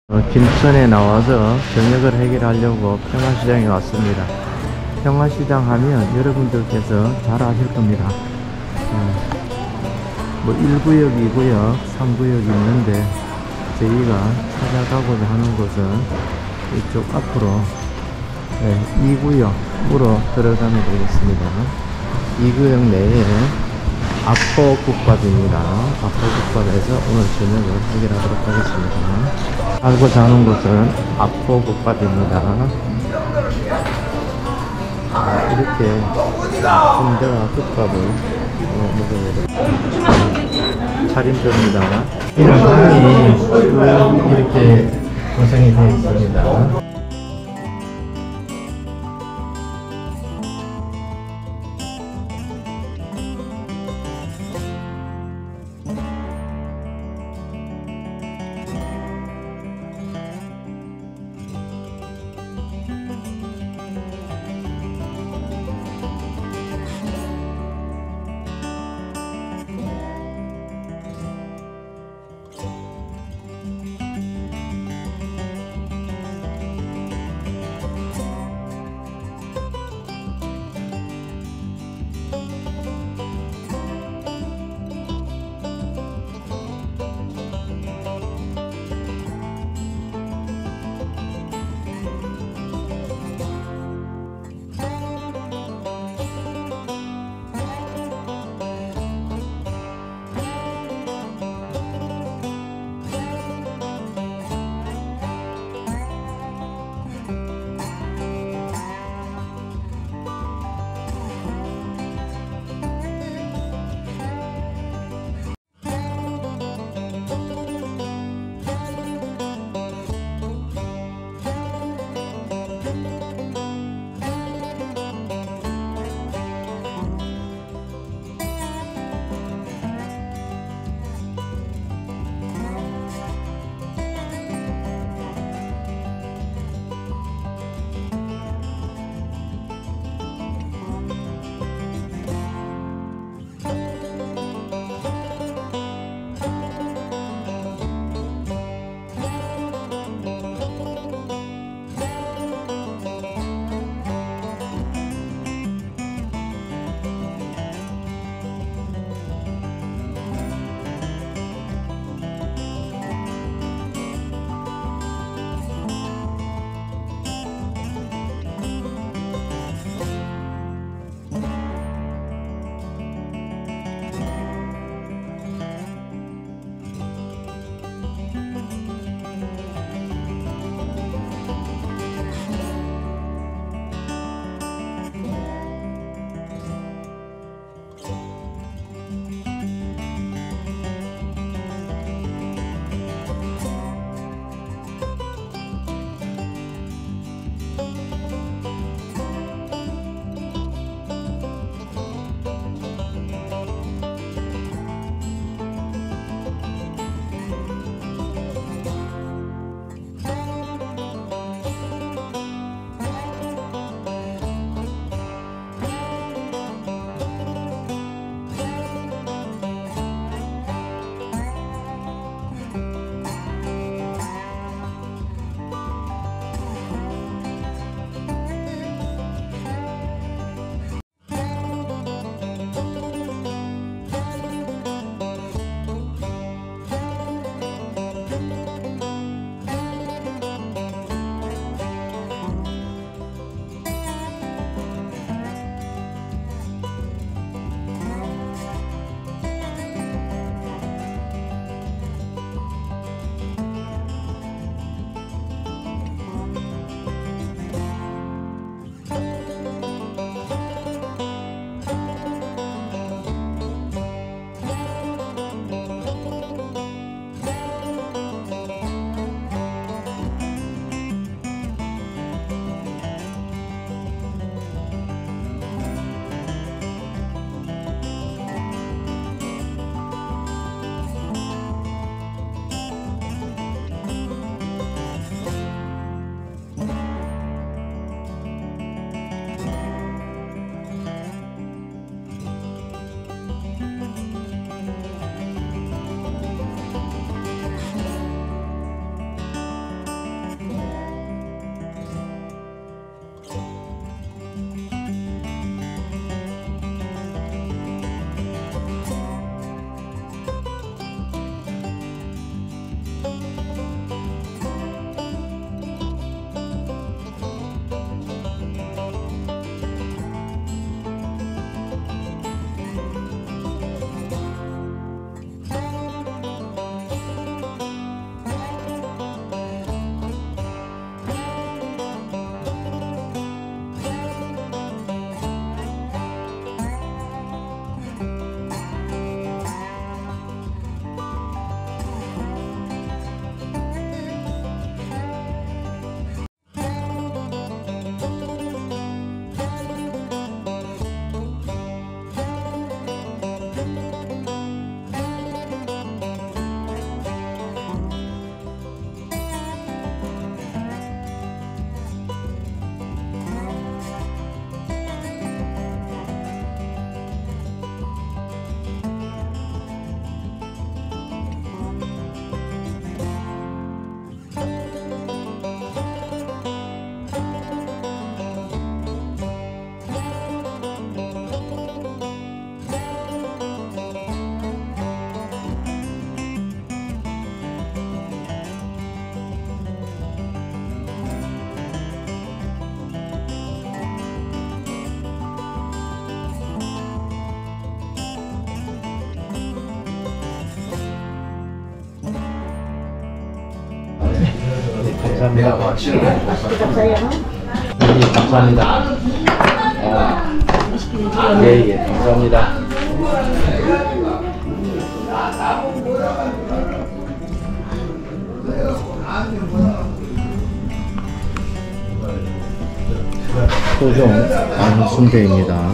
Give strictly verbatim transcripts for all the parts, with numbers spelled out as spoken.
어, 김천에 나와서 저녁을 해결하려고 평화시장에 왔습니다. 평화시장 하면 여러분들께서 잘 아실 겁니다. 어, 뭐 일 구역, 이 구역, 삼 구역이 있는데 저희가 찾아가고자 하는 곳은 이쪽 앞으로 네, 이 구역으로 들어가면 되겠습니다. 이 구역 내에 아포국밥입니다. 아포국밥에서 오늘 저녁을 해결하도록 하겠습니다. 살고자 하는 곳은 아포국밥입니다. 아, 이렇게 순대와 국밥을 먹어야 차림표입니다. 이런 빵이 이렇게 구성이 되어 있습니다. 감사합니다. 예, 감사합니다. 아, 예, 예, 감사합니다. 토종 안순대입니다.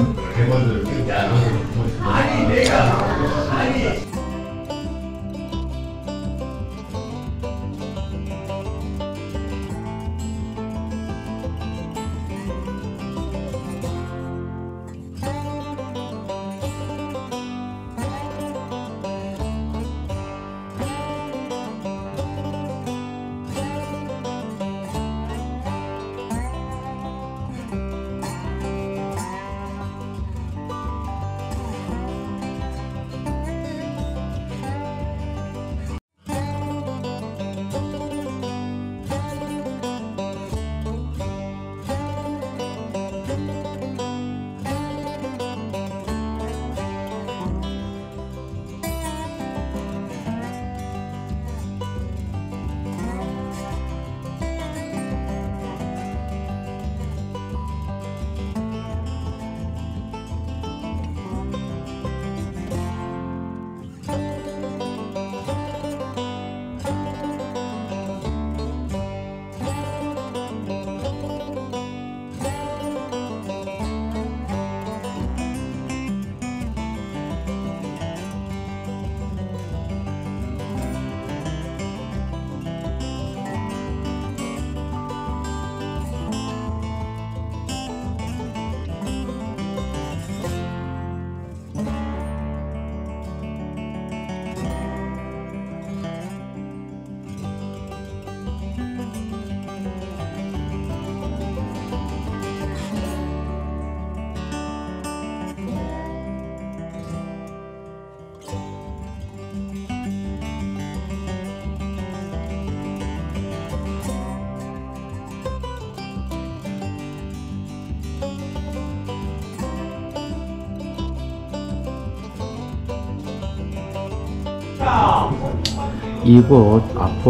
이곳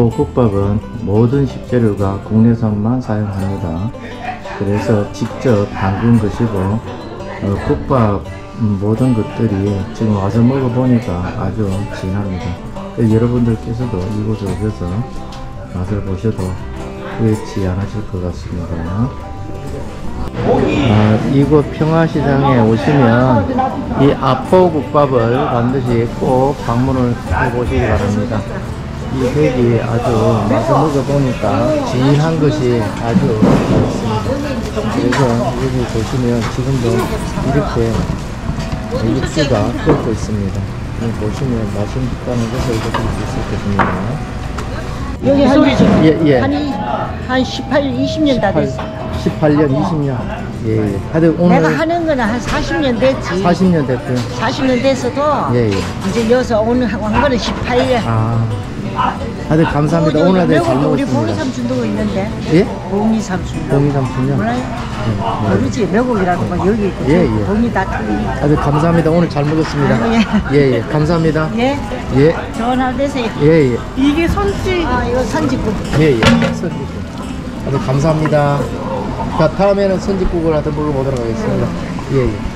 아포국밥은 모든 식재료가 국내산만 사용합니다. 그래서 직접 담근 것이고 어, 국밥 모든 것들이 지금 와서 먹어보니까 아주 진합니다. 여러분들께서도 이곳에 오셔서 맛을 보셔도 후회치 않으실 것 같습니다. 아, 이곳 평화시장에 오시면 이 아포국밥을 반드시 꼭 방문을 해보시기 바랍니다. 이 팩이 아주 맛을 먹어보니까 진한 것이 아주 맛있습니다. 그래서 여기 보시면 지금도 이렇게 육수가 끓고 있습니다. 여기 보시면 맛있다는 것을 느낄 수 있을 것입니다. 여기 한, 예, 예. 한, 한 십팔, 이십 년 다 됐어. 십팔 년, 이십 년. 예, 예. 하여튼 오늘 내가 하는 거는 한 사십 년 됐지. 사십 년 됐고요. 사십 년 됐어도 예, 예. 이제 여기서 오늘 하고 한 거는 십팔 년. 아, 하여튼 감사합니다. 어, 오늘 하여튼 잘 우리 먹었습니다. 봉이 삼촌도 있는데. 예? 봉이 삼촌. 봉이 삼촌요? 몰라요? 예, 예. 모르지. 매국이라는 건 여기 있고. 예, 예. 봉이 다 틀리니까. 아주 감사합니다. 오늘 잘 먹었습니다. 아, 예. 예, 예. 감사합니다. 예. 예, 좋은 하루 되세요. 예, 예. 이게 선지. 아, 이거 선지국. 예, 예. 선지국. 아주 감사합니다. 자, 다음에는 선지국을 하여튼 먹어보도록 하겠습니다. 예, 예.